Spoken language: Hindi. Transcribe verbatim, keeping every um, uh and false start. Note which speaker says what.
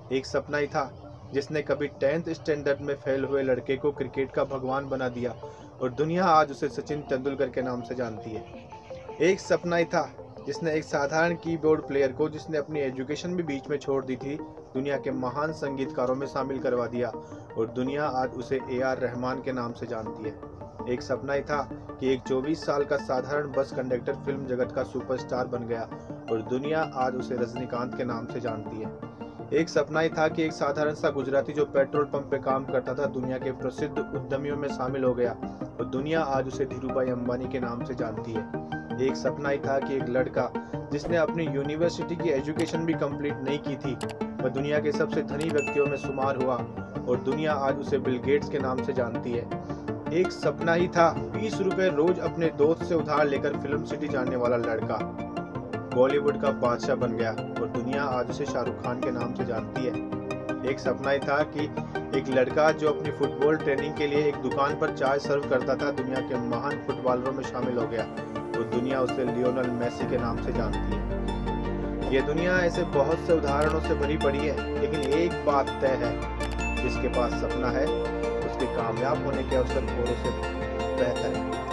Speaker 1: एक सपना ही था जिसने कभी टेंथ स्टैंडर्ड में फेल हुए लड़के को क्रिकेट का भगवान बना दिया और दुनिया आज उसे सचिन तेंदुलकर के नाम से जानती है। एक सपना ही था जिसने एक साधारण कीबोर्ड प्लेयर को, जिसने अपनी एजुकेशन भी बीच में छोड़ दी थी, दुनिया के महान संगीतकारों में शामिल करवा दिया और दुनिया आज उसे ए आर रहमान के नाम से जानती है। एक सपना ही था कि एक चौबीस साल का साधारण बस कंडक्टर फिल्म जगत का सुपरस्टार बन गया और दुनिया आज उसे रजनीकांत के नाम से जानती है। एक सपना ही था कि एक साधारण सा गुजराती जो पेट्रोल पंप पे काम करता था, दुनिया के प्रसिद्ध उद्यमियों में शामिल हो गया और दुनिया आज उसे धीरूभाई अंबानी के नाम से जानती है। एक सपना ही था कि एक लड़का जिसने अपनी यूनिवर्सिटी की एजुकेशन भी कंप्लीट नहीं की थी, वह दुनिया के सबसे धनी व्यक्तियों में शुमार हुआ और दुनिया आज उसे बिल गेट्स के नाम से जानती है। एक सपना ही था बीस रुपए रोज अपने दोस्त से उधार लेकर फिल्म सिटी जाने वाला लड़का बॉलीवुड का बादशाह बन गया और दुनिया आज उसे शाहरुख खान के नाम से जानती है। एक सपना ही था कि एक लड़का जो अपनी फुटबॉल ट्रेनिंग के लिए एक दुकान पर चाय सर्व करता था, दुनिया के महान फुटबॉलरों में शामिल हो गया और दुनिया उसे लियोनेल मेसी के नाम से जानती है। ये दुनिया ऐसे बहुत से उदाहरणों से भरी पड़ी है, लेकिन एक बात तय है, जिसके पास सपना है उसके कामयाब होने के अवसर औरों से बेहतर है।